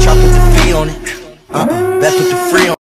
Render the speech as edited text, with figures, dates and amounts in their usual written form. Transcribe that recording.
I put the fee on it. Best put the free on it.